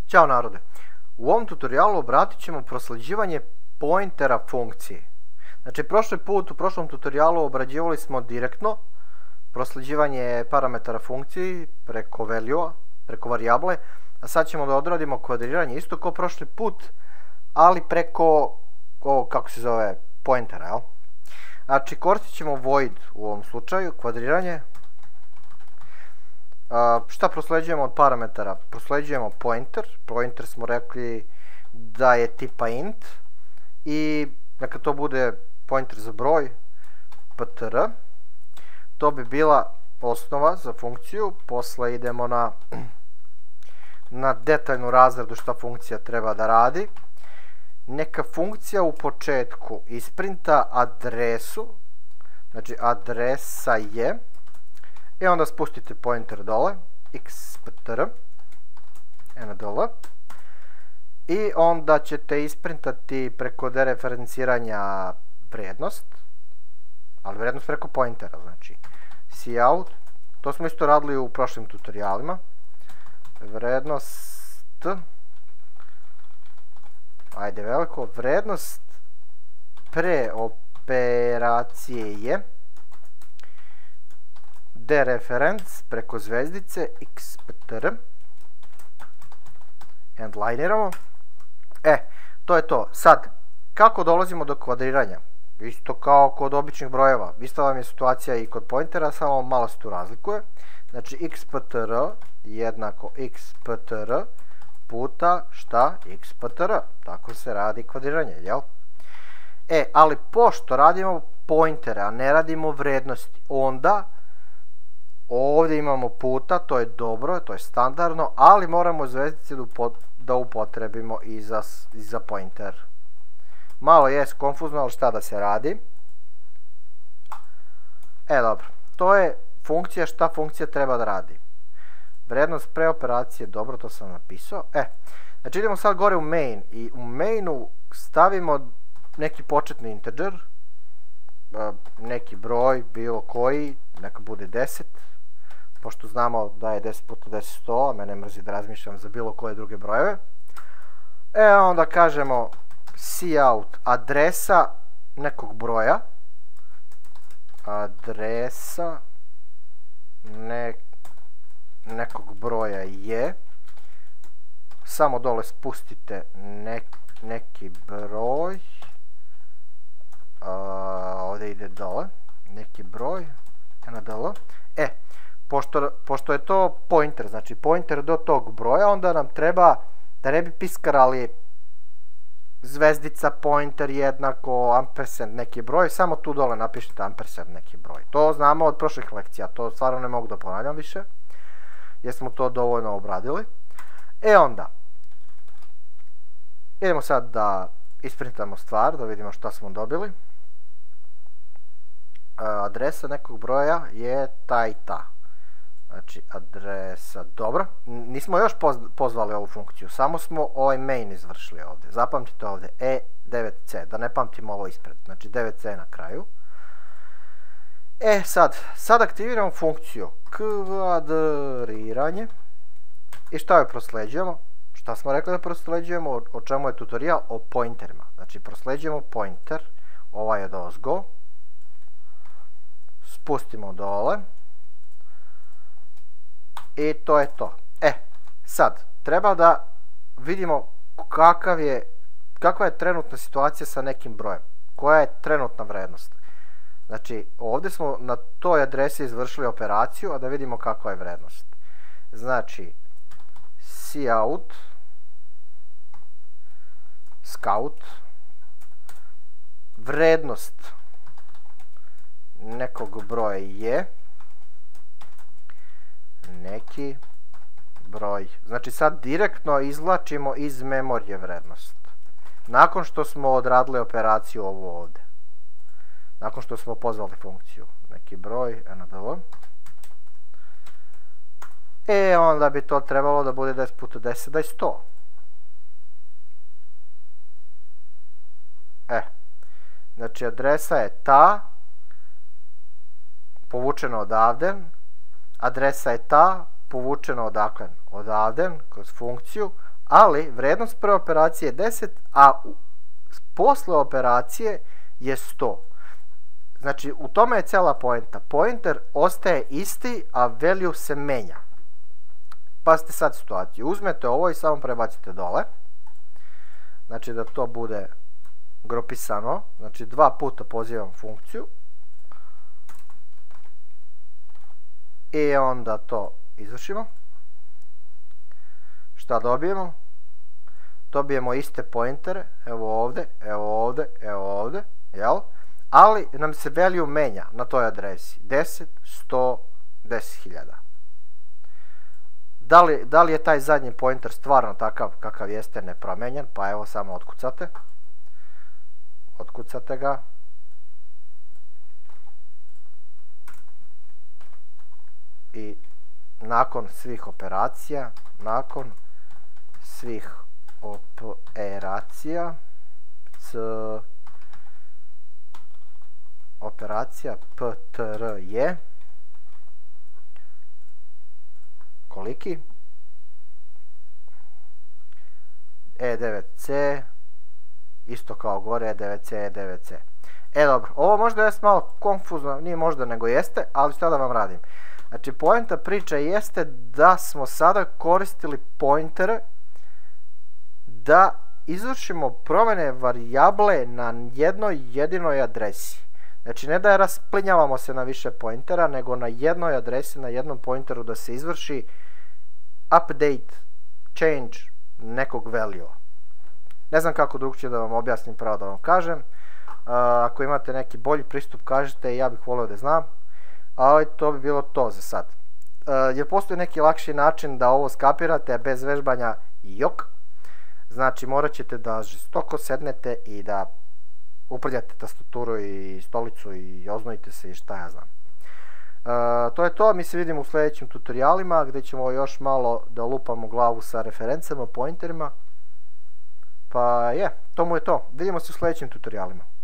Ćao narode! U ovom tutorijalu obratit ćemo prosleđivanje pointera funkcije. Znači, prošli put u prošlom tutorijalu obrađivali smo direktno prosleđivanje parametara funkciji preko value-a, preko varijable, a sad ćemo da odradimo kvadriranje isto kao prošli put, ali preko ovog, kako se zove, pointera, jel? Znači, koristit ćemo void u ovom slučaju, kvadriranje. Šta prosleđujemo od parametara? Prosleđujemo pointer. Pointer smo rekli da je tipa int i neka to bude pointer za broj ptr. To bi bila osnova za funkciju. Posle idemo na detaljnu razradu šta funkcija treba da radi. Neka funkcija u početku isprinta adresu, znači adresa je, i onda spustite pointer dole, xptr, dole, i onda ćete isprintati preko dereferenciranja vrednost, ali vrednost preko pointera, znači cout, to smo isto radili u prošlim tutorijalima, vrednost, ajde veliko, vrednost pre operacije je dereferenc preko zvezdice xptr, endliniramo. To je to. Sad, kako dolazimo do kvadriranja? Isto kao kod običnih brojeva. Ista vam je situacija i kod pointera, samo malo se tu razlikuje. Znači, xptr jednako xptr puta šta? Xptr. Tako se radi kvadriranje, jel? Ali pošto radimo pointere, a ne radimo vrednosti, onda ovdje imamo puta, to je dobro, to je standardno, ali moramo zvezdice da upotrebimo i za pointer. Malo je konfuzno, ali šta da se radi? Dobro, to je funkcija, šta funkcija treba da radi. Vrednost pre operacije, dobro, to sam napisao. Znači idemo sad gore u main i u mainu stavimo neki početni integer, neki broj, bilo koji, neka bude 10, pošto znamo da je 10 puta 10 100, a mene mrzi da razmišljam za bilo koje druge brojeve. Onda kažemo cout adresa nekog broja, adresa nekog broja je, samo dole spustite neki broj, ovdje ide dole, neki broj, dole. Pošto je to pointer, znači pointer do tog broja, onda nam treba, da ne bi piskarali zvezdica pointer jednako ampersand neki broj, samo tu dole napišite ampersand neki broj. To znamo od prošlih lekcija, to stvarno ne mogu da ponavljam više, jer smo to dovoljno obradili. Onda, idemo sad da isprintamo stvar, da vidimo šta smo dobili. Adresa nekog broja je ta i ta. Znači, adresa, dobro. Nismo još pozvali ovu funkciju, samo smo ovaj main izvršili ovdje. Zapamtite ovdje, E9C, da ne pamtimo ovo ispred. Znači, 9C na kraju. Sad aktiviramo funkciju kvadriranje. I šta joj prosleđujemo? Šta smo rekli da prosleđujemo? O čemu je tutorial? O pointerima. Znači, prosleđujemo pointer, ovaj je dozgo. Spustimo dole. I to je to. Sad, treba da vidimo kakva je trenutna situacija sa nekim brojem. Koja je trenutna vrednost. Znači, ovdje smo na toj adresi izvršili operaciju, a da vidimo kakva je vrednost. Znači, cout, scout, vrednost nekog broja je neki broj. Znači sad direktno izvlačimo iz memorije vrednost. Nakon što smo odradili operaciju ovo ovdje. Nakon što smo pozvali funkciju. Neki broj, ndl. Onda bi to trebalo da bude 10 puta 10 da je 100. Znači adresa je ta, povučena odavde, adresa je ta, povučeno odakle? Odavde, kroz funkciju, ali vrednost prve operacije je 10, a posle operacije je 100. Znači, u tome je cela poenta. Pointer ostaje isti, a value se menja. Pazite sad situaciju. Uzmete ovo i samo prebacite dole. Znači da to bude grupisano. Znači 2 puta pozivam funkciju. I onda to izvršimo. Šta dobijemo? Dobijemo iste pointere. Evo ovde, evo ovde, evo ovde. Jel? Ali nam se value menja na toj adresi. 10, 100, 10.000. Da li je taj zadnji pointer stvarno takav kakav jeste nepromenjen? Pa evo samo otkucate. Otkucate ga. I nakon svih operacija, operacija PTR je koliki? E9C, isto kao gore, E9C, E9C. Dobro, ovo možda jeste malo konfuzno, nije možda nego jeste, ali šta da vam radim? Znači, poenta priče jeste da smo sada koristili pointere da izvršimo promene varijable na jednoj jedinoj adresi. Znači, ne da je rasplinjavamo se na više pointera, nego na jednoj adresi, na jednom pointeru da se izvrši update, change nekog value. Ne znam kako drugčije da vam objasnim, pravo da vam kažem. Ako imate neki bolji pristup, kažete, ja bih volio da znam. Ali to bi bilo to za sad. Jer postoji neki lakši način da ovo skapirate bez vežbanja jok. Znači, morat ćete da žestoko sednete i da uprljate tastaturu i stolicu i oznojite se i šta ja znam. To je to, mi se vidimo u sljedećim tutorijalima gdje ćemo još malo da lupamo glavu sa referencama, pointerima. Pa je, to mu je to. Vidimo se u sljedećim tutorijalima.